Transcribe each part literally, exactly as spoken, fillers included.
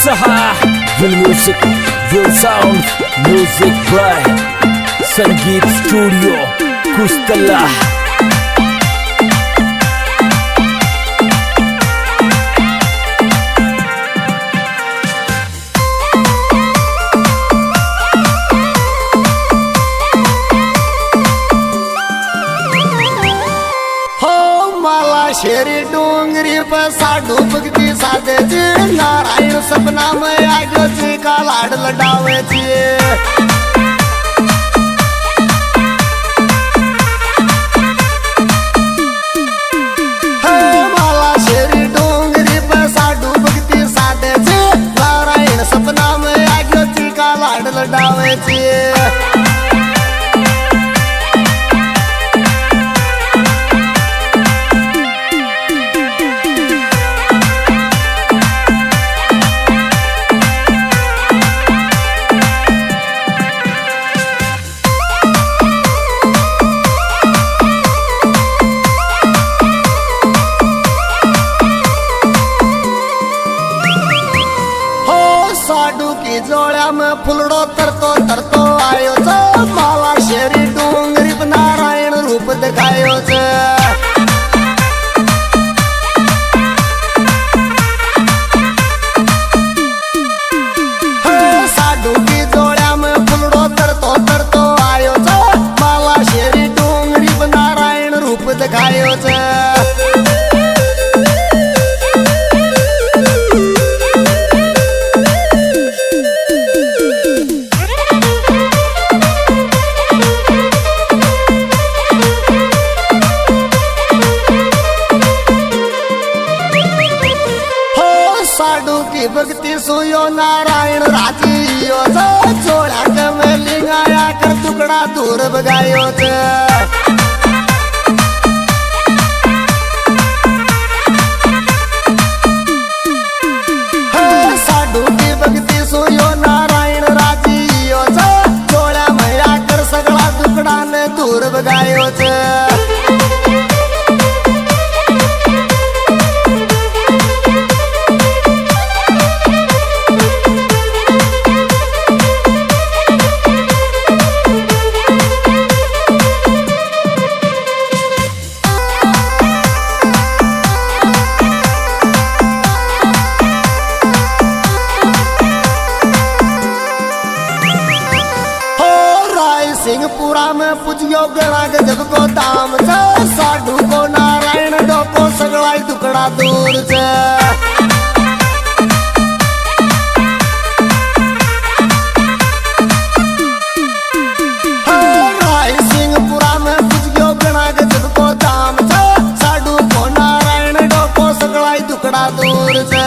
सहा will music will sound music by Sangeet studio Kustala. शेरी डोंगरी पर साडू भक्ति साधे जी, नारायण सपना में आगो जी का लाड लडावे जी। माला शेरी डोंगरी पर साडू भक्ति साधे जी, नारायण सपना में आगो जी का लाड लडावे जी। साडू की जोड़ा में फुलड़ो तरतो तरतो आयो छ, माला शेरी डूंगरी पर नारायण रूप दिखायो छ। साडू की जोड़ा में फुलड़ो तरतो तरतो आयो छ, माला शेरी डूंगरी पर नारायण रूप दिखायो छ। साडू की भक्ति सुयो नारायण राजी यो छ, जोड़ा के में लिंगाया कर टुकड़ा दूर भगायो छ। साडू की भक्ति सुयो नारायण राजी यो छ, जोड़ा में आकर सगड़ा टुकड़ा ने दूर भगायो छ। सिंहपुरा में पुजियो गणा गजब को दाम छ, साडू को नारायण डोको सगड़ा टुकड़ा दूर छ। सिंहपुरा में पुजियो गणा गजब को दाम छ, साडू को नारायण डोको सगड़ा टुकड़ा दूर छ।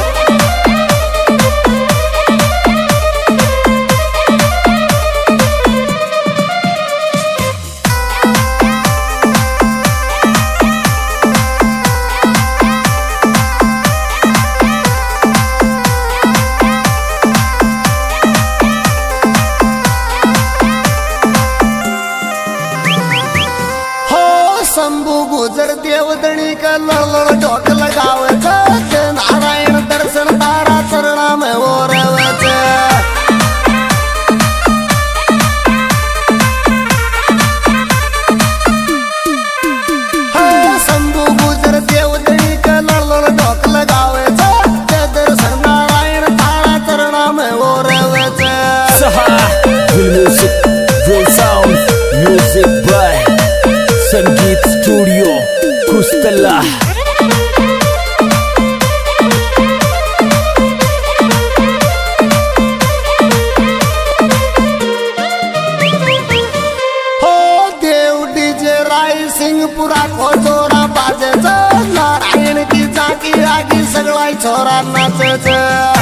शंभु गुजर देवदणी का लड़ ढोक लगावे छ, नारायण दर्शन तारा चरणा में हो रहे छ। शंभु गुजर देवदणी का लड़ ढोक लगावे छ, दर्शन नारायण तारा चरणा में हो रहे छ। सहा will music will sound music by Sangeet studio Kustala. हो देव डीजे राय सिंहपुरा को जोरा बाजे छ, नारायण की झांकी आगी सगड़ा छोरा नाचे छ।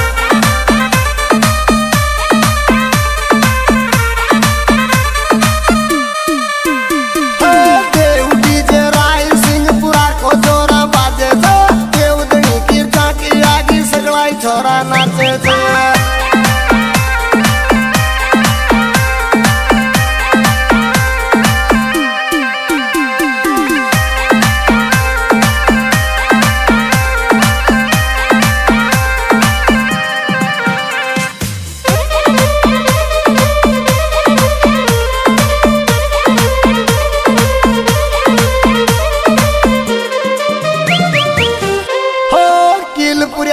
छोरा नाचे छ।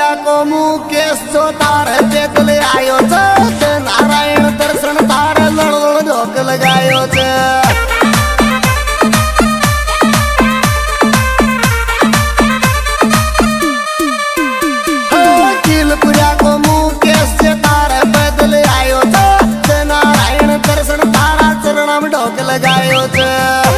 किलपुरिया को मुकेश जो तार बेदले आयो छे नारायण दर्शन तार लड़ ढोक लगायो छे किलपुरिया को मुकेश जो तार बेदले आयो छे नारायण दर्शन तारा चरण में ढोक लगायो छे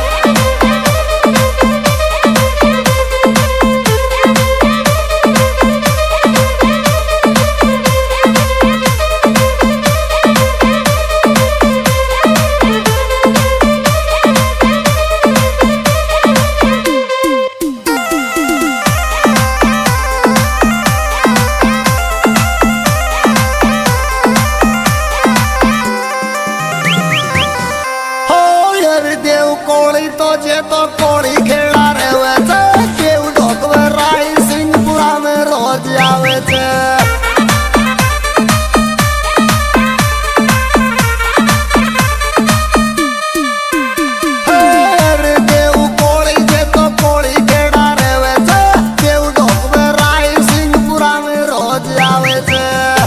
तो जे तो कोड़ी खेड़ा रहे छे देव ढोकवे राय सिंहपुरा में रोज आवे छे अरे देव कोड़ी जे तो कोड़ी खेड़ा रहे छे देव ढोकवे राय सिंहपुरा में रोज आवे छे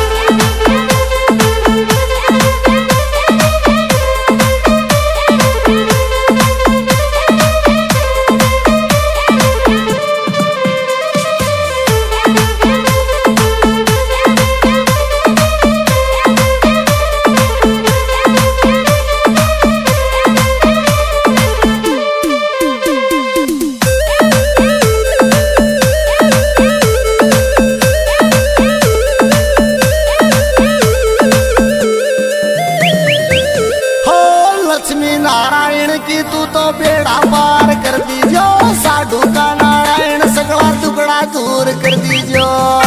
नारायण की तू तो बेड़ा पार कर दीजो साधु का नारायण सगला टुकड़ा दूर कर दीजो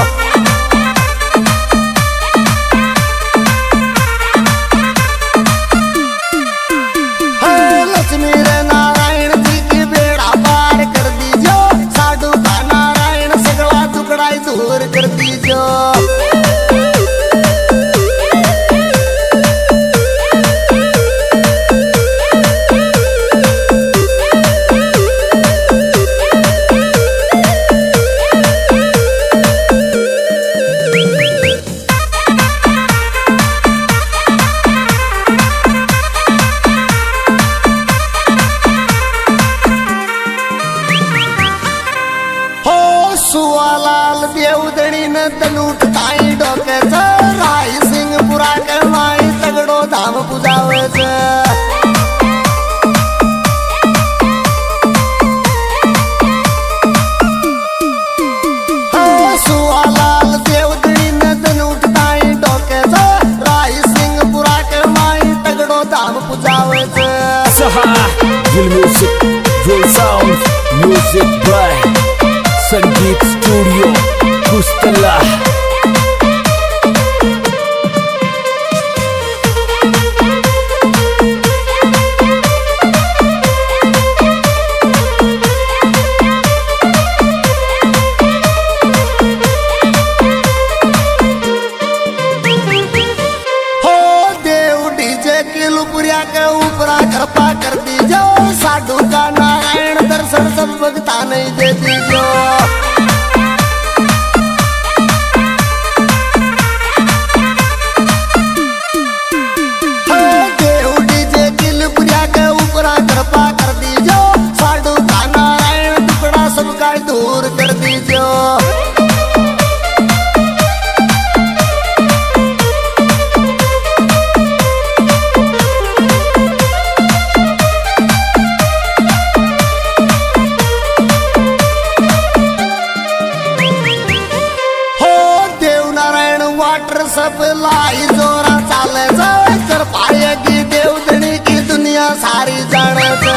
लक्ष्मी रे नारायण जी की बेड़ा पार कर दीजो साधु का नारायण सगला टुकड़ा दूर कर दीजो सुवालाल देवदणी ने तलूट ताई डोके छे राय सिंहपुरा के माई तगड़ो धाम पुजावे छे सुवालाल देवदणी ने तलूट ताई डोके छे राय सिंहपुरा के माई तगड़ो धाम पुजावे छे Real music, real sound, music by Sangeet studio Kustala हो देव डीजे किलपुरिया के ऊपरा कृपा कर दीजो साधु का नारायण दर्शन सब भगता नहीं दे दीजो देव डीजे किलपुरिया के ऊपरा कृपा कर दीजो साधु का नारायण टुकड़ा सबका दूर कर दीजो सप्लाई जोरा चाले कर पाएगी देवदनी की दुनिया सारी जाने से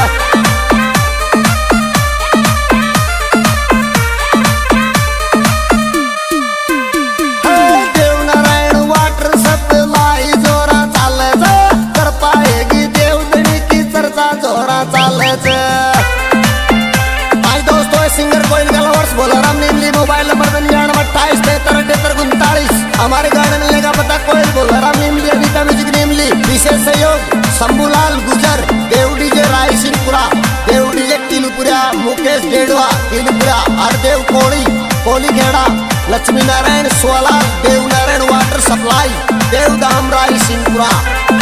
देव नारायण वाटर सप्लाई जोरा चाले कर पाएगी देवदनी की चर्चा जोरा चाले से आज दोस्तों सिंगर कोयल गलवर्स भोलाराम निमली मोबाइल नंबर निन्यानवे अट्ठाईस तिहत्तर अठहत्तर उनतालीस हमारे गार्डन मिलने का पता कोयल भोलाराम निमली अनिता म्यूजिक निमली विशेष सहयोग शंभूलाल गुजर देव डीजे राय सिंहपुरा देव डीजे किलपुरा मुकेश डेडवा किलपुरा हरदेव कोड़ी कोली खेड़ा लक्ष्मी नारायण सोलाल, देव नारायण वाटर सप्लाई, देवधाम राय सिंहपुरा।